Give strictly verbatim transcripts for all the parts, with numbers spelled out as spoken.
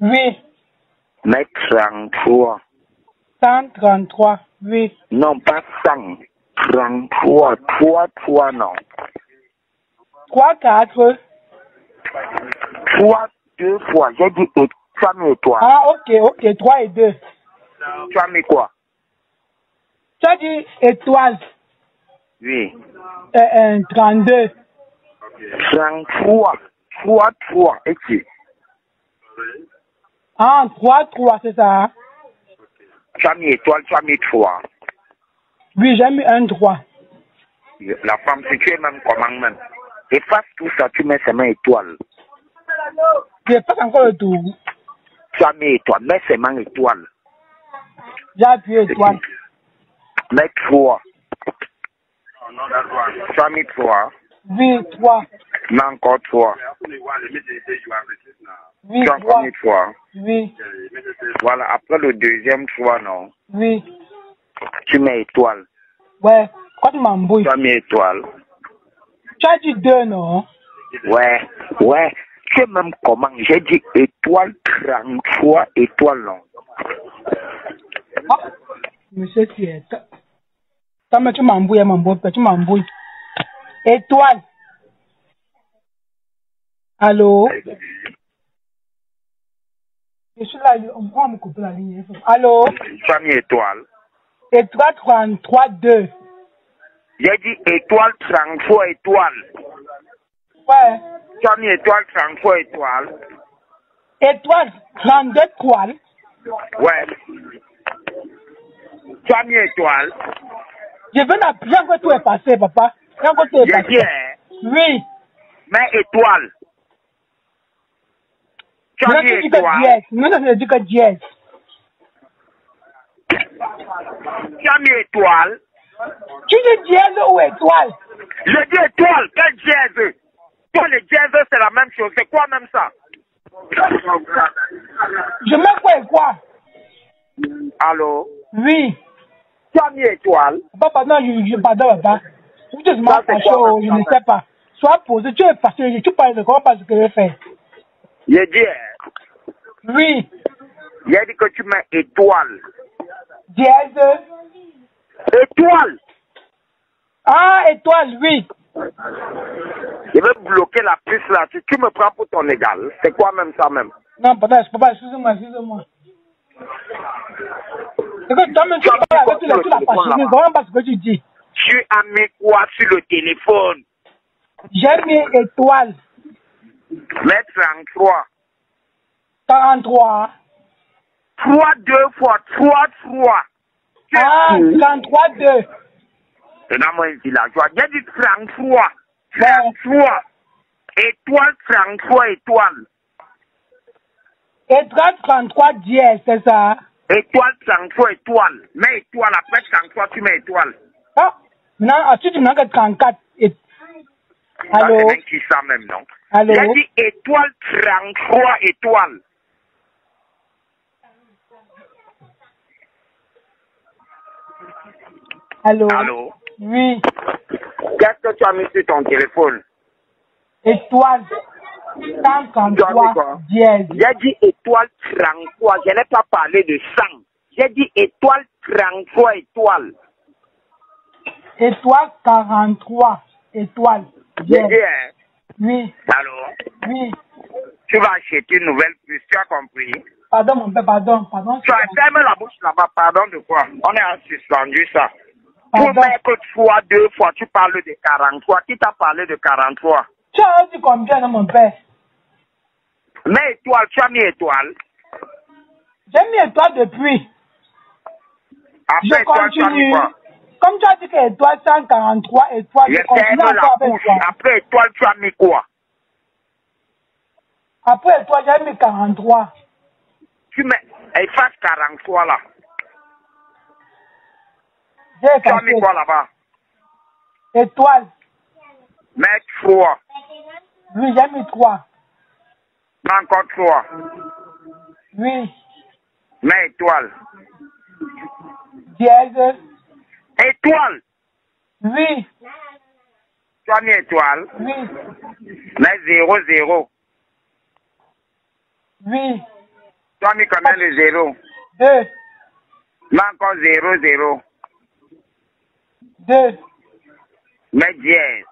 Oui. Mais trente-trois. cent trente-trois, oui. Non, pas cent. trente-trois. trois, trois, non. trois, quatre. trois, deux fois. J'ai dit et tu as mis étoile. Ah, ok, ok, trois et deux. Tu as mis quoi? Tu as dit étoile. Oui. Euh, euh, trente-deux. trente-trois. trois, trois. Et tu? Ah, trois, trois, c'est ça. Tu as mis étoile, tu as mis trois. Oui, j'ai mis un trois. La femme, si tu es même comment même. Efface tout ça, tu mets seulement étoile. Je pas encore le tour. Tu as mis étoile, mets seulement étoile. J'ai appuyé étoile. Mets trois. Tu as mis trois. Oui, trois. Mais encore trois. Oui, tu as encore mis trois. Oui. Voilà, après le deuxième trois, non? Oui. Tu mets étoile. Ouais, quand tu m'embrouilles. Tu as mis étoile. Tu as dit deux, non? Ouais, ouais. Tu sais même comment? J'ai dit étoile trente-trois, étoile, non? Ah, monsieur Thier. Quand tu m'embrouilles, m'embrouilles, tu m'embrouilles. Étoile. Allô? Je suis là, on va me couper la ligne. Allô? Tu as mis étoile. Étoile trente-trois, deux. J'ai dit étoile trente-trois, étoile. Ouais. Tu as mis étoile trente-trois, étoile. Étoile trente-deux, étoile. Ouais. Tu as mis étoile. Je veux la bien que tout est passé, papa. Bien que tout est passé. J'ai dit, hein? Oui. Mais étoile. Tu as mis étoile. Non, non, je dis que dièse. Tu as mis étoile. Tu dis dièse ou étoile? Je dis étoile. Quel dièse? Toi, le dièse, c'est la même chose. C'est quoi même ça? Je mets quoi et quoi? Allô? Oui. Tu as mis étoile. Papa, non, je, je pardon, papa. Vous êtes mal fâché, je ne sais pas. Sois posé, tu es fâché, tu parles de comment pas ce que je fais. J'ai dit, hein? Oui. J'ai dit que tu mets étoile. Dièse. Étoile. Ah, étoile, oui. Je vais bloquer la puce là. Tu, tu me prends pour ton égal. C'est quoi même ça même? Non, papa, papa, excusez-moi, excusez-moi. C'est que toi-même, tu parles avec tu la fâché, comment pas ce que tu dis? Tu as mis quoi sur le téléphone? J'ai mis étoile. Mets trente-trois. quarante-trois. trois deux fois trois, trois. Ah, trente-trois, deux. C'est dans mon villageois. J'ai dit trente-trois. trente-trois. Étoile, trente-trois, étoile. Étoile, trente-trois, dièse, c'est ça? Étoile, trente-trois, étoile. Mets étoile, après trente-trois, tu mets étoile. Ah, maintenant, ensuite, tu n'as que trente-quatre. Et... Allô? Ça, c'est même qui ça même, non? Allô? J'ai dit étoile, trente-trois, étoile. Allô? Allô? Oui. Qu'est-ce que tu as mis sur ton téléphone? Étoile, cent trente-trois, dièse. J'ai dit étoile trente-trois, je n'ai pas parlé de cent. J'ai dit étoile trente-trois, étoile. Étoile quarante-trois, étoile. J'ai dit, hein? Oui. Allô? Oui. Tu vas acheter une nouvelle puce, tu as compris? Pardon, mon père, pardon, pardon. Tu as fermé la bouche là-bas, pardon de quoi? On est en suspendu ça. Pardon. Pour mettre fois, deux fois, tu parles de quarante-trois. Qui t'a parlé de quarante-trois? Tu as dit combien, non, mon père? Mais étoile, tu as mis étoile. J'ai mis étoile depuis. Après je étoile, tu as mis quoi? Comme tu as dit que étoile cent quarante-trois, étoile, je ferme la bouche. Après étoile, tu as mis quoi? Après étoile, j'ai mis quarante-trois. Tu mets, efface quarante-trois là. Tu as mis quoi là-bas? Étoile. Mets trois. Oui, j'ai mis trois. Mets encore trois. Oui. Mets étoile. Dièse. Étoile. Oui. Tu as mis étoile? Oui. Mets zéro, zéro. Oui. Tu as mis combien de zéro? Deux. Mais encore zéro, zéro. Deux. Mais dièse.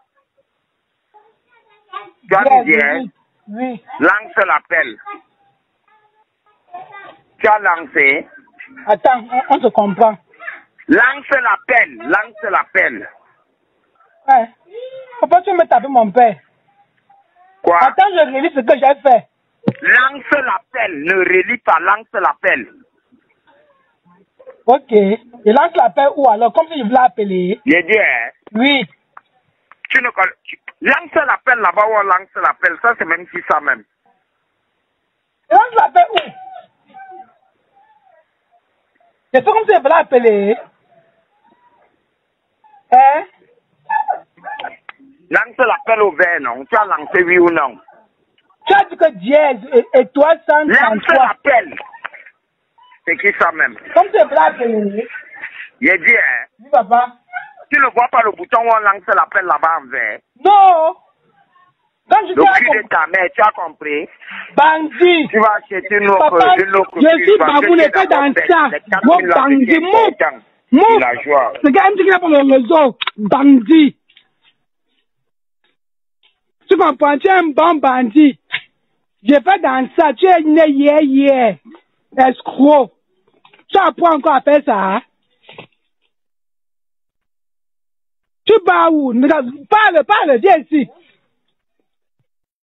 Tu as mis dièse? Oui. Lance l'appel. Tu as lancé? Attends, on, on se comprend. Lance l'appel, lance l'appel. Ouais. Pourquoi tu me tapes mon père? Quoi? Attends, je relis ce que j'ai fait. Lance l'appel, ne relis pas, lance l'appel. Ok. Je lance l'appel où alors? Comme si je voulais appeler. J'ai dit, hein? Oui. Tu ne connais. Lance l'appel là-bas ou lance l'appel, ça c'est même si ça même. Je lance l'appel où? C'est comme si je voulais appeler. Hein? Lance l'appel au vert, non? Tu as lancé oui ou non? Tu as dit que dièse et, et toi cent trente-trois. Lance l'appel. C'est qui ça même? Comme si je voulais appeler. J'ai dit, hein? Oui, papa. Tu ne vois pas le bouton où on lance l'appel là-bas en vert? Non. Quand je Le dis cul de ta mère, tu as compris? bandit. Tu vas acheter une autre, Papa, une autre je suis babou, n'est pas dans ça. Mon bandit, mon. Mon. Ce gars, il me dit qu'il n'a pas le réseau. Bandit. Tu comprends? Tu es un bon bandit. Je vais pas dans ça. Tu es né hier, hier. Escroc. Tu apprends encore à faire ça? Tu vas où? Parle, parle, viens ici.